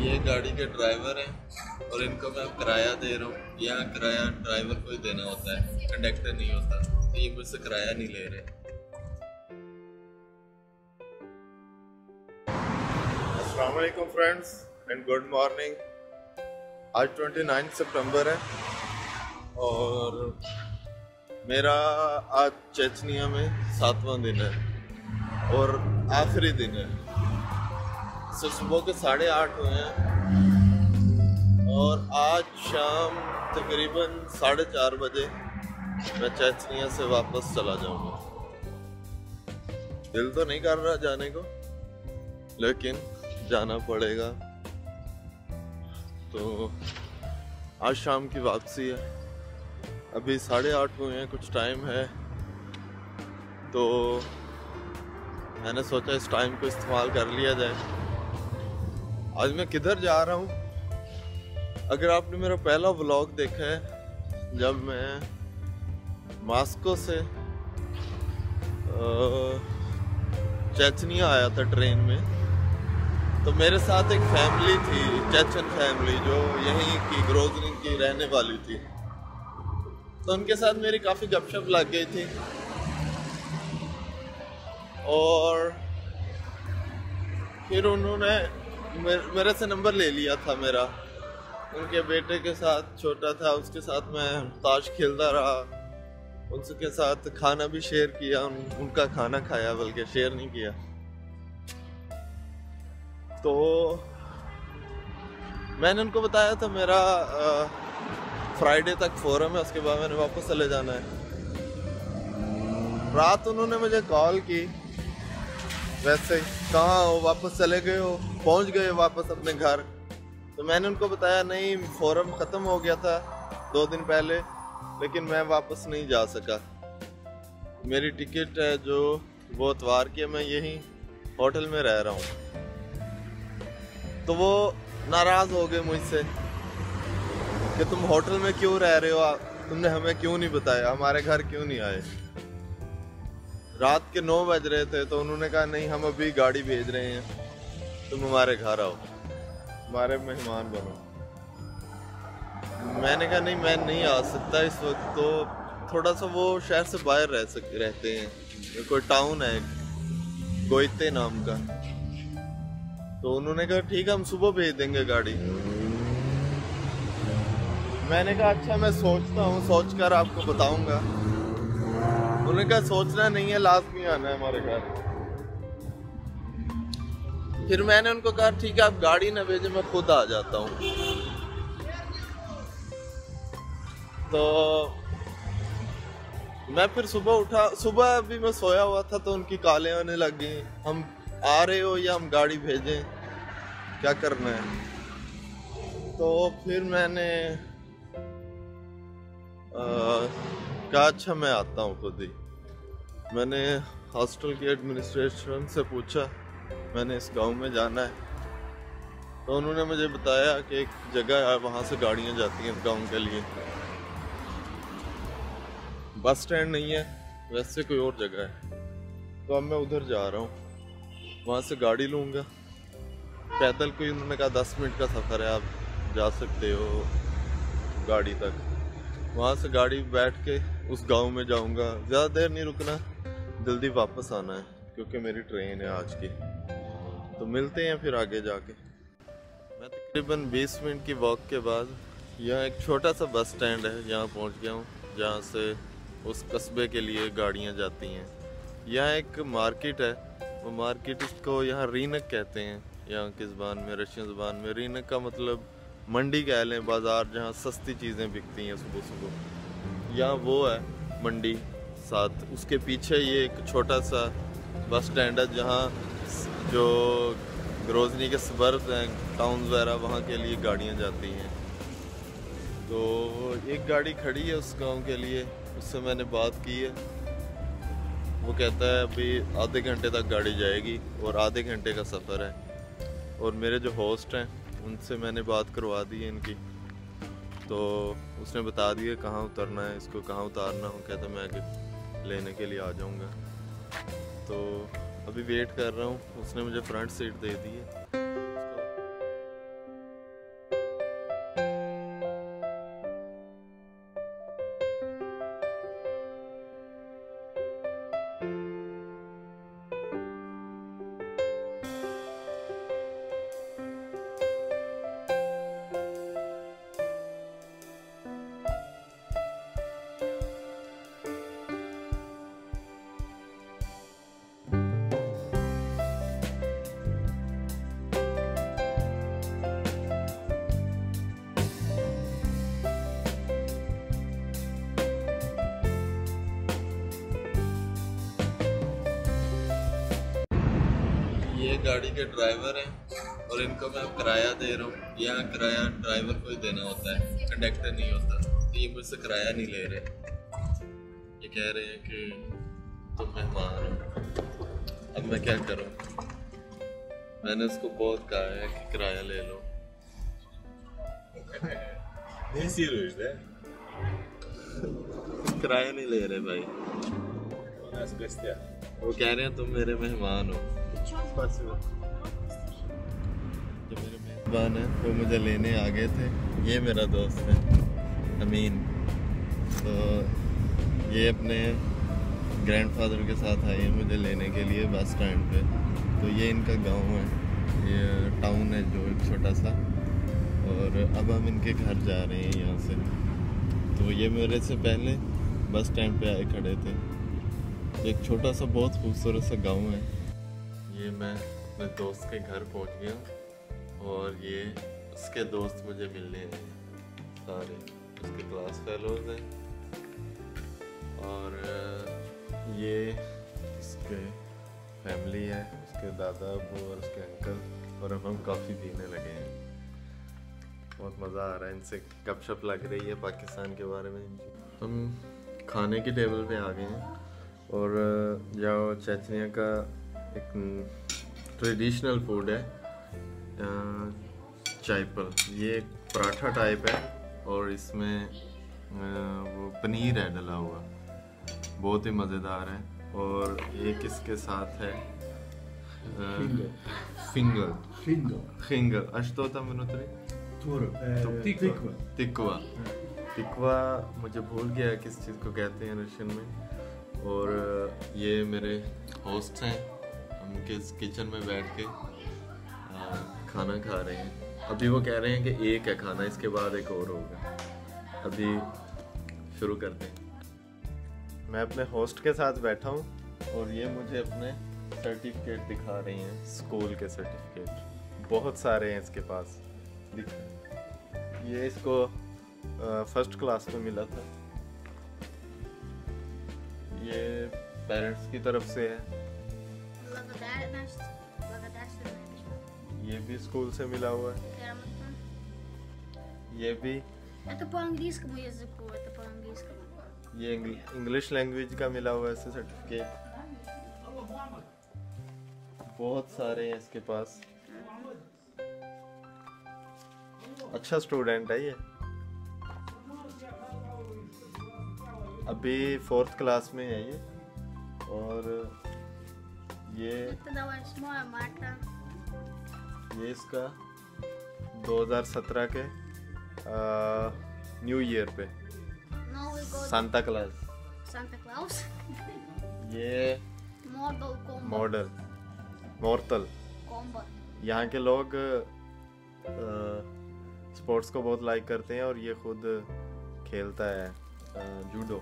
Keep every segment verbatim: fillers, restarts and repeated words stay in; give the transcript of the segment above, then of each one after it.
ये गाड़ी के ड्राइवर हैं और इनको मैं किराया दे रहा हूँ। यहाँ किराया ड्राइवर को ही देना होता है, कंडक्टर नहीं होता, तो ये मुझसे किराया नहीं ले रहे। अस्सलाम वालेकुम फ्रेंड्स एंड गुड मॉर्निंग। आज उनतीस सितंबर है और मेरा आज चेचनिया में सातवां दिन है और आखिरी दिन है। सो सुबह के साढ़े आठ हुए हैं और आज शाम तकरीबन साढ़े चार बजे मैं चेचनिया से वापस चला जाऊंगा। दिल तो नहीं कर रहा जाने को, लेकिन जाना पड़ेगा। तो आज शाम की वापसी है। अभी साढ़े आठ हुए हैं, कुछ टाइम है, तो मैंने सोचा इस टाइम को इस्तेमाल कर लिया जाए। आज मैं किधर जा रहा हूँ? अगर आपने मेरा पहला व्लॉग देखा है, जब मैं मॉस्को से चेचनिया आया था ट्रेन में, तो मेरे साथ एक फैमिली थी, चेचन फैमिली, जो यहीं की ग्रोजनी की रहने वाली थी। तो उनके साथ मेरी काफ़ी गपशप लग गई थी और फिर उन्होंने मेरे से नंबर ले लिया था मेरा। उनके बेटे के साथ, छोटा था, उसके साथ मैं ताश खेलता रहा, उनके साथ खाना भी शेयर किया, उन, उनका खाना खाया, बल्कि शेयर नहीं किया। तो मैंने उनको बताया था मेरा फ्राइडे तक फोरम है, उसके बाद मैंने वापस चले जाना है। रात उन्होंने मुझे कॉल की, वैसे कहाँ हो, वापस चले गए हो, पहुंच गए वापस अपने घर? तो मैंने उनको बताया नहीं, फोरम ख़त्म हो गया था दो दिन पहले, लेकिन मैं वापस नहीं जा सका। मेरी टिकट है जो वो इतवार की है, मैं यहीं होटल में रह रहा हूँ। तो वो नाराज़ हो गए मुझसे कि तुम होटल में क्यों रह रहे हो, तुमने हमें क्यों नहीं बताया, हमारे घर क्यों नहीं आए। रात के नौ बज रहे थे, तो उन्होंने कहा नहीं, हम अभी गाड़ी भेज रहे हैं, तुम हमारे घर आओ, हमारे मेहमान बनो। मैंने कहा नहीं, मैं नहीं आ सकता इस वक्त, तो थोड़ा सा वो शहर से बाहर रह सक रहते हैं, कोई टाउन है गोइते नाम का। तो उन्होंने कहा ठीक है, हम सुबह भेज देंगे गाड़ी। मैंने कहा अच्छा, मैं सोचता हूँ, सोच कर आपको बताऊंगा। उन्होंने कहा सोचना नहीं है, लाजमी आना है हमारे घर। फिर मैंने उनको कहा ठीक है, आप गाड़ी न भेजें, मैं खुद आ जाता हूँ। तो मैं फिर सुबह उठा, सुबह अभी मैं सोया हुआ था, तो उनकी कॉलें आने लग गई, हम आ रहे हो या हम गाड़ी भेजें, क्या करना है। तो फिर मैंने कहा अच्छा मैं आता हूँ खुद ही। मैंने हॉस्टल की एडमिनिस्ट्रेशन से पूछा, मैंने इस गांव में जाना है। तो उन्होंने मुझे बताया कि एक जगह है, वहाँ से गाड़ियाँ जाती हैं इस गांव के लिए। बस स्टैंड नहीं है, वैसे कोई और जगह है। तो अब मैं उधर जा रहा हूँ, वहाँ से गाड़ी लूँगा। पैदल कोई, उन्होंने कहा दस मिनट का सफ़र है, आप जा सकते हो गाड़ी तक। वहाँ से गाड़ी बैठ के उस गांव में जाऊँगा। ज़्यादा देर नहीं रुकना, जल्दी वापस आना है, क्योंकि मेरी ट्रेन है आज की। तो मिलते हैं फिर आगे जाके। मैं तकरीबन बीस मिनट की वॉक के बाद यहाँ एक छोटा सा बस स्टैंड है, यहाँ पहुँच गया हूँ, जहाँ से उस कस्बे के लिए गाड़ियाँ जाती हैं। यहाँ एक मार्केट है, वो मार्केट इसको यहाँ रीनक कहते हैं, यहाँ की ज़बान में, रशियन ज़बान में। रीनक का मतलब मंडी कह लें, बाज़ार जहाँ सस्ती चीज़ें बिकती हैं सुबह सुबह। यहाँ वो है मंडी, साथ उसके पीछे ये एक छोटा सा बस स्टैंड है, जहाँ जो ग्रोजनी के सबर्ब हैं, टाउन वगैरह, वहाँ के लिए गाड़ियाँ जाती हैं। तो एक गाड़ी खड़ी है उस गांव के लिए, उससे मैंने बात की है। वो कहता है अभी आधे घंटे तक गाड़ी जाएगी और आधे घंटे का सफ़र है। और मेरे जो होस्ट हैं उनसे मैंने बात करवा दी है इनकी, तो उसने बता दिया कहाँ उतरना है, इसको कहाँ उतारना हो। कहता मैं आगे लेने के लिए आ जाऊँगा। तो अभी वेट कर रहा हूँ, उसने मुझे फ्रंट सीट दे दी है। गाड़ी के ड्राइवर हैं और इनको मैं किराया दे रहा हूँ। यहाँ किराया ड्राइवर को ही देना होता है, कंडक्टर नहीं होता। तो ये मुझसे किराया नहीं ले रहे, ये कह रहे हैं कि तुम मेहमान हो। अब मैं क्या करूँ? मैंने उसको बहुत कहा है कि किराया ले लो। किराया नहीं ले रहे भाई। वो कह रहे हैं तुम मेरे मेहमान हो। जो मेरे मेहमान हैं वो मुझे लेने आ गए थे। ये मेरा दोस्त है अमीन, तो ये अपने ग्रैंडफादर के साथ आए हैं मुझे लेने के लिए बस स्टैंड पे। तो ये इनका गांव है, ये टाउन है जो एक छोटा सा, और अब हम इनके घर जा रहे हैं यहाँ से। तो ये मेरे से पहले बस स्टैंड पे आए खड़े थे। एक छोटा सा बहुत खूबसूरत सा गांव है। ये मैं अपने दोस्त के घर पहुंच गया और ये उसके दोस्त मुझे मिलने हैं, सारे उसके क्लास फेलोज हैं। और ये उसके फैमिली है, उसके दादा अबू और उसके अंकल, और अब हम काफ़ी पीने लगे हैं। बहुत मज़ा आ रहा है, इनसे गपशप लग रही है पाकिस्तान के बारे में। हम खाने की टेबल पे आ गए हैं और जो चेचनिया का एक ट्रेडिशनल फूड है चायपल। ये एक पराठा टाइप है और इसमें वो पनीर है डला हुआ, बहुत ही मज़ेदार है। और एक इसके साथ है फिंगर फिंगर अश्तोता मनोत्री तिकवा तिकवा तिकवा मुझे भूल गया किस चीज़ को कहते हैं रशियन में। और ये मेरे होस्ट हैं, हम किस किचन में बैठ के आ, खाना खा रहे हैं। अभी वो कह रहे हैं कि एक है खाना, इसके बाद एक और होगा। अभी शुरू करते हैं। मैं अपने होस्ट के साथ बैठा हूँ और ये मुझे अपने सर्टिफिकेट दिखा रही हैं, स्कूल के सर्टिफिकेट बहुत सारे हैं इसके पास। ये इसको फर्स्ट क्लास में मिला था। ये पेरेंट्स की तरफ से है। ये भी स्कूल से मिला हुआ है। ये भी ये इंग्लिश लैंग्वेज का मिला हुआ है इससे सर्टिफिकेट। बहुत सारे हैं इसके पास। अच्छा स्टूडेंट है ये। अभी फोर्थ क्लास में है ये। और ये ये इसका दो हज़ार सत्रह के न्यू ईयर पे सांता क्लास सांता क्लाउस ये मॉडल मॉडल मॉर्टल। यहाँ के लोग स्पोर्ट्स को बहुत लाइक करते हैं और ये खुद खेलता है जूडो।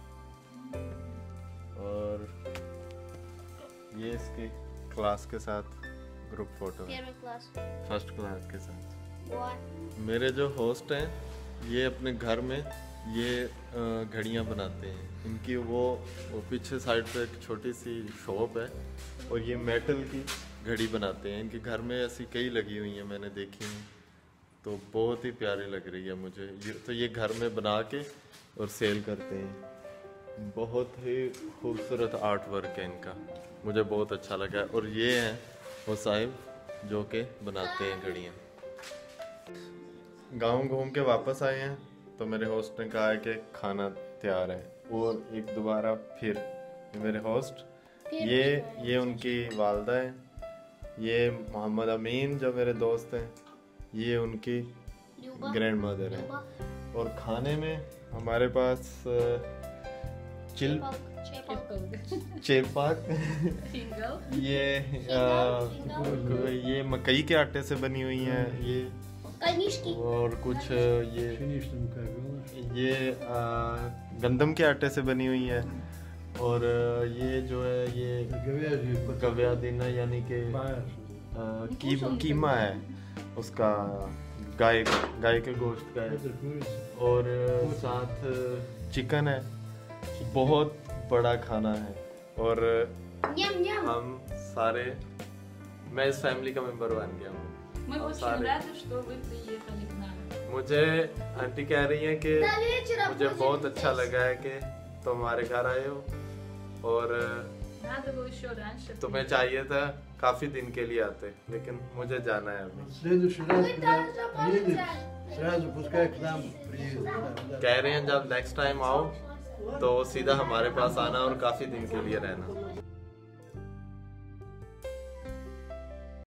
और ये इसकी क्लास के साथ ग्रुप फोटो है, फर्स्ट क्लास के साथ। मेरे जो होस्ट हैं ये अपने घर में ये घड़ियाँ बनाते हैं। इनकी वो वो पीछे साइड पे एक छोटी सी शॉप है और ये मेटल की घड़ी बनाते हैं। इनके घर में ऐसी कई लगी हुई हैं, मैंने देखी हैं, तो बहुत ही प्यारी लग रही है मुझे। ये तो ये घर में बना के और सेल करते हैं। बहुत ही खूबसूरत आर्ट वर्क है इनका, मुझे बहुत अच्छा लगा। और ये हैं वो साहिब जो के बनाते हैं घड़ियाँ। गांव घूम के वापस आए हैं तो मेरे होस्ट ने कहा है कि खाना तैयार है। और एक दोबारा फिर मेरे होस्ट ये ये उनकी वालदा है, ये मोहम्मद अमीन जो मेरे दोस्त हैं, ये उनकी ग्रैंड मदर है। और खाने में हमारे पास चिल चेपाक ये आ, ये मकई के आटे से बनी हुई है ये। और कुछ ये ये आ, गंदम के आटे से बनी हुई है। और ये जो है ये गव्यादीना यानी कि की, कीमा है उसका, गाय गाय के गोश्त का है। और साथ चिकन है। बहुत बड़ा खाना है और हम सारे मैं इस फैमिली का मेंबर बन गया हूँ। Мы очень рады, что вы приехали к нам. मुझे आंटी कह रही हैं कि मुझे बहुत अच्छा लगा है कि तुम हमारे घर आए हो और Надо было еще раньше. तुम्हें चाहिए था काफी दिन के लिए आते, लेकिन मुझे जाना है अभी। В следующий раз, когда приедешь, сразу пускай к нам приедет. कह रहे हैं जब नेक्स्ट टाइम आओ तो सीधा हमारे पास आना और काफी दिन के लिए रहना।